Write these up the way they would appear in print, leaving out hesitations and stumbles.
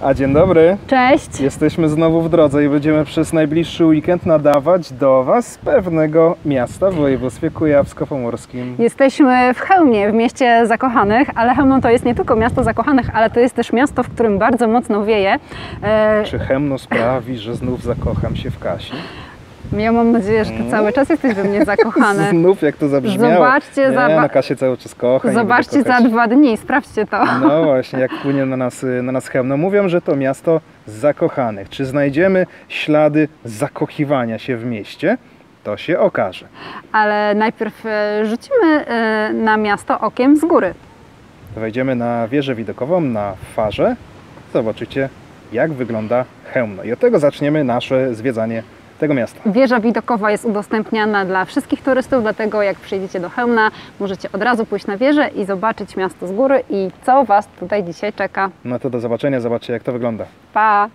A dzień dobry. Cześć. Jesteśmy znowu w drodze i będziemy przez najbliższy weekend nadawać do Was z pewnego miasta w województwie kujawsko-pomorskim. Jesteśmy w Chełmie, w mieście zakochanych, ale Chełmno to jest nie tylko miasto zakochanych, ale to jest też miasto, w którym bardzo mocno wieje. Czy Chełmno sprawi, że znów zakocham się w Kasi? Ja mam nadzieję, że Ty cały czas jesteś we mnie zakochany. Znów jak to zabrzmiało. Zobaczcie, na Kasię cały czas kocha. Zobaczcie za 2 dni, sprawdźcie to. No właśnie, jak płynie na nas Chełmno. Mówią, że to miasto zakochanych. Czy znajdziemy ślady zakochiwania się w mieście? To się okaże. Ale najpierw rzucimy na miasto okiem z góry. Wejdziemy na wieżę widokową na Farze. Zobaczycie, jak wygląda Chełmno. I od tego zaczniemy nasze zwiedzanie tego miasta. Wieża widokowa jest udostępniana dla wszystkich turystów, dlatego jak przyjdziecie do Chełmna, możecie od razu pójść na wieżę i zobaczyć miasto z góry i co Was tutaj dzisiaj czeka. No to do zobaczenia, zobaczcie jak to wygląda. Pa!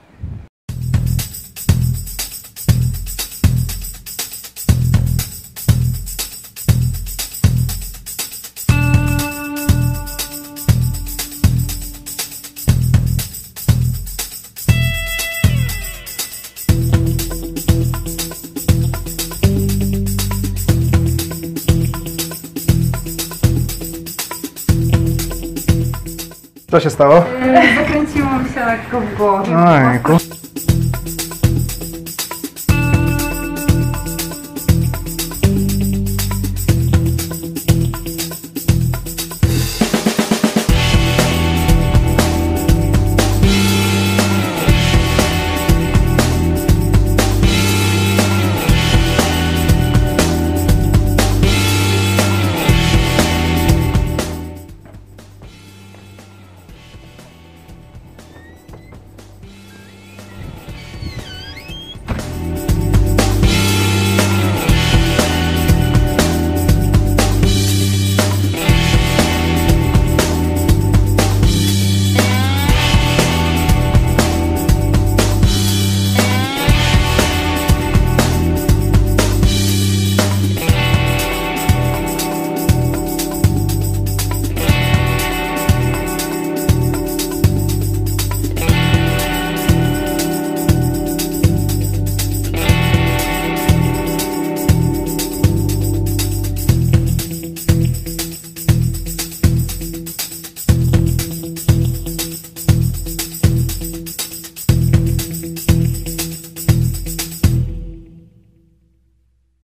Co się stało? Zakręciło mi się lekko w głowie. Ojku.